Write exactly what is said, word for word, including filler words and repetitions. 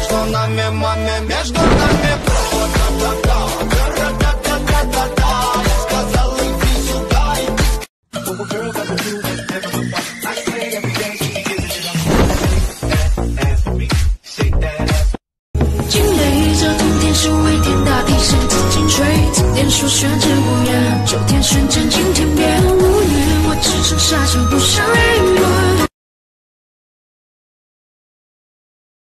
что нами, маме, между нами провод. Я сказал, иди сюда, иди. 惊雷这通天是为天大地是紫金锤，紫电数学之不言，九天玄真惊天变。五年我只剩下就不伤人。